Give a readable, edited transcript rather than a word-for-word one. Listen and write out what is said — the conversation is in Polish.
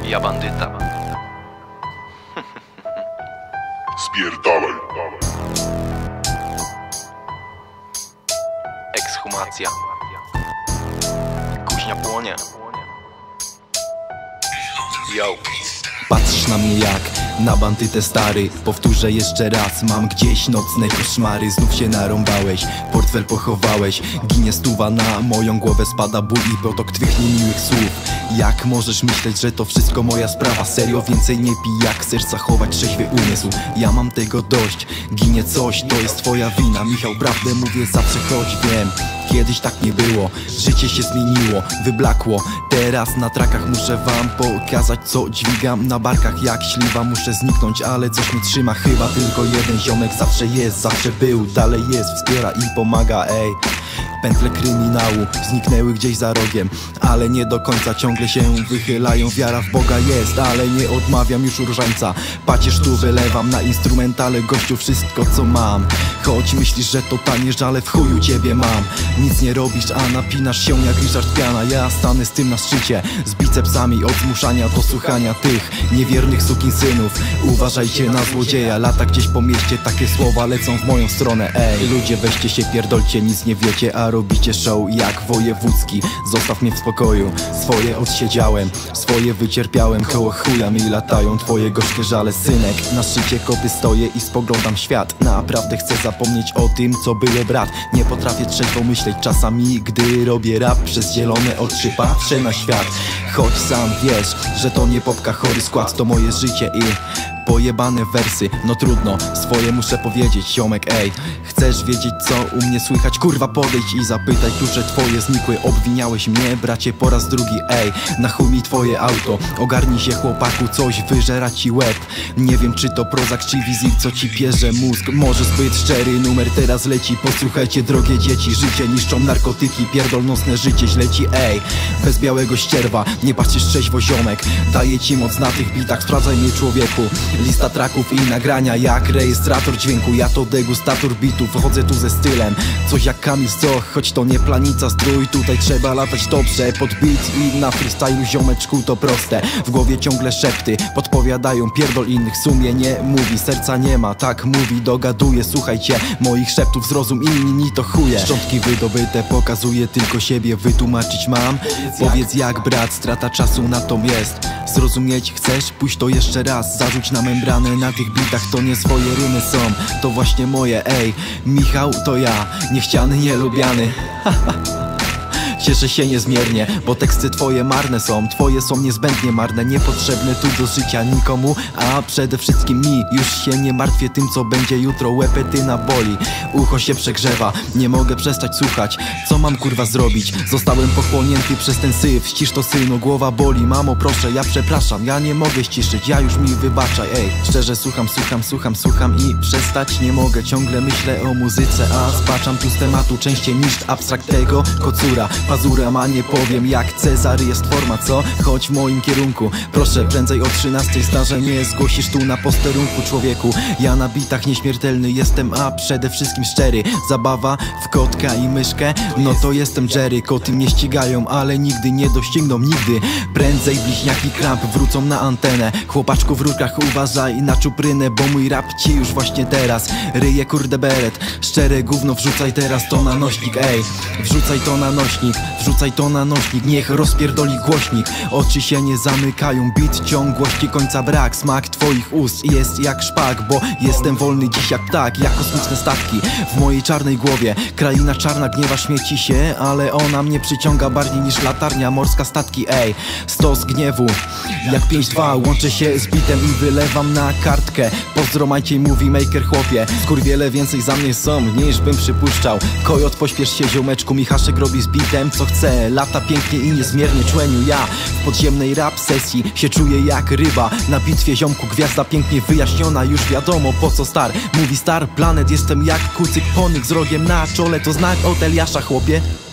Ja bandyta. Spierdalaj. Ekshumacja. Kuźnia płonie. Yo. Patrzysz na mnie jak na bandytę stary. Powtórzę jeszcze raz, mam gdzieś nocne koszmary. Znów się narąbałeś, portfel pochowałeś. Ginie stuwa, na moją głowę spada ból i potok twych niemiłych słów. Jak możesz myśleć, że to wszystko moja sprawa? Serio, więcej nie pij, jak chcesz zachować trzeźwy umysł. Ja mam tego dość, ginie coś, to jest twoja wina. Michał, prawdę mówię zawsze, choć wiem, kiedyś tak nie było. Życie się zmieniło, wyblakło. Teraz na trakach muszę wam pokazać, co dźwigam na barkach jak śliwa. Muszę zniknąć, ale coś mnie trzyma. Chyba tylko jeden ziomek, zawsze jest, zawsze był, dalej jest, wspiera i pomaga, ej. Pętle kryminału zniknęły gdzieś za rogiem, ale nie do końca, ciągle się wychylają. Wiara w Boga jest, ale nie odmawiam już różańca. Pacierz tu wylewam na instrumentale, gościu, wszystko co mam. Choć myślisz, że to tanie, żale w chuju ciebie mam. Nic nie robisz, a napinasz się jak Richard Piana. Ja stanę z tym na szczycie, z bicepsami od zmuszania do słuchania tych niewiernych sukinsynów. Uważajcie na złodzieja, lata gdzieś po mieście, takie słowa lecą w moją stronę. Ej, ludzie, weźcie się, pierdolcie, nic nie wiecie, a robicie show jak wojewódzki. Zostaw mnie w spokoju, swoje odsiedziałem, swoje wycierpiałem. Koło chuja mi latają twoje gorzkie żale. Synek, na szczycie kopy stoję i spoglądam świat. Naprawdę chcę zapomnieć o tym, co było, brat. Nie potrafię trzeźwo myśleć czasami, gdy robię rap. Przez zielone oczy patrzę na świat. Choć sam wiesz, że to nie popka, chory skład, to moje życie i pojebane wersy. No trudno, swoje muszę powiedzieć, ziomek, ej. Chcesz wiedzieć, co u mnie słychać? Kurwa, podejdź i zapytaj, klucze twoje znikły. Obwiniałeś mnie, bracie, po raz drugi, ej. Na chuj mi twoje auto, ogarnij się, chłopaku, coś wyżera ci łeb. Nie wiem, czy to prozak, czy wizir, co ci pierze mózg. Może zbyt szczery numer teraz leci. Posłuchajcie, drogie dzieci, życie niszczą narkotyki. Pierdol nocne życie źle ci, ej. Bez białego ścierwa, nie patrzysz trzeźwo, ziomek. Daję ci moc na tych bitach, sprawdzaj mnie, człowieku. Lista traków i nagrania jak rejestrator dźwięku. Ja to degustator bitów, chodzę tu ze stylem coś jak Kamil Stoch, choć to nie planica strój. Tutaj trzeba latać dobrze pod beat i na freestylu, ziomeczku, to proste. W głowie ciągle szepty podpowiadają, pierdol innych, sumienie mówi, serca nie ma, tak mówi, dogaduje. Słuchajcie moich szeptów, zrozum, inni to chuje. Szczątki wydobyte, pokazuję tylko siebie, wytłumaczyć mam. Powiedz jak, brat, strata czasu na to jest. Zrozumieć chcesz? Pójść to jeszcze raz, zarzuć na membranę. Na tych bitach to nie swoje rymy są, to właśnie moje, ej. Michał to ja, niechciany, nielubiany. Cieszę się niezmiernie, bo teksty twoje marne są. Twoje są niezbędnie marne, niepotrzebne tu do życia nikomu, a przede wszystkim mi. Już się nie martwię tym, co będzie jutro, łepetyna boli, ucho się przegrzewa, nie mogę przestać słuchać. Co mam kurwa zrobić? Zostałem pochłonięty przez ten syf. Ścisz to, synu, głowa boli. Mamo, proszę, ja przepraszam, ja nie mogę ściszyć, ja już mi wybaczaj, ej. Szczerze słucham i przestać nie mogę. Ciągle myślę o muzyce, a spaczam tu z tematu częściej niż abstrakt tego kocura. Pazura ma, nie powiem jak Cezary jest forma, co? Chodź w moim kierunku, proszę, prędzej o 13 zdarzeń mnie zgłosisz tu na posterunku, człowieku. Ja na bitach nieśmiertelny jestem, a przede wszystkim szczery. Zabawa w kotka i myszkę, no to jestem Jerry. Koty mnie ścigają, ale nigdy nie dościgną, nigdy. Prędzej bliźniaki Kramp wrócą na antenę. Chłopaczku w rurkach, uważaj na czuprynę, bo mój rap ci już właśnie teraz ryje, kurde, beret. Szczere gówno wrzucaj teraz to na nośnik, ej. Wrzucaj to na nośnik, wrzucaj to na nośnik, niech rozpierdoli głośnik. Oczy się nie zamykają, bit ciągłości, końca brak. Smak twoich ust jest jak szpak, bo jestem wolny dziś jak ptak, jak kosmiczne statki w mojej czarnej głowie. Kraina czarna gniewa, śmieci się, ale ona mnie przyciąga bardziej niż latarnia morska, statki, ej. Stos gniewu jak 5-2, łączę się z bitem i wylewam na kartkę. Pozdro Maciej, mówi maker, chłopie. Skurwiele więcej za mnie są niż bym przypuszczał. Kojot, pośpiesz się, ziomeczku, Michaszek robi z bitem co chce. Lata pięknie i niezmiernie, człeniu, ja w podziemnej rap sesji się czuję jak ryba na bitwie, ziomku, gwiazda pięknie wyjaśniona. Już wiadomo po co star, mówi Star Planet. Jestem jak kucyk ponyk z rogiem na czole, to znak od Eliasza, chłopie.